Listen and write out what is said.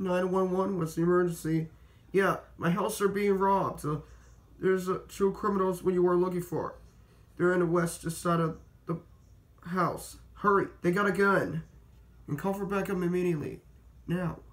911, what's the emergency? Yeah, my house are being robbed. There's two criminals when you were looking for. They're in the west, just out of the house. Hurry, they got a gun. And call for backup immediately. Now.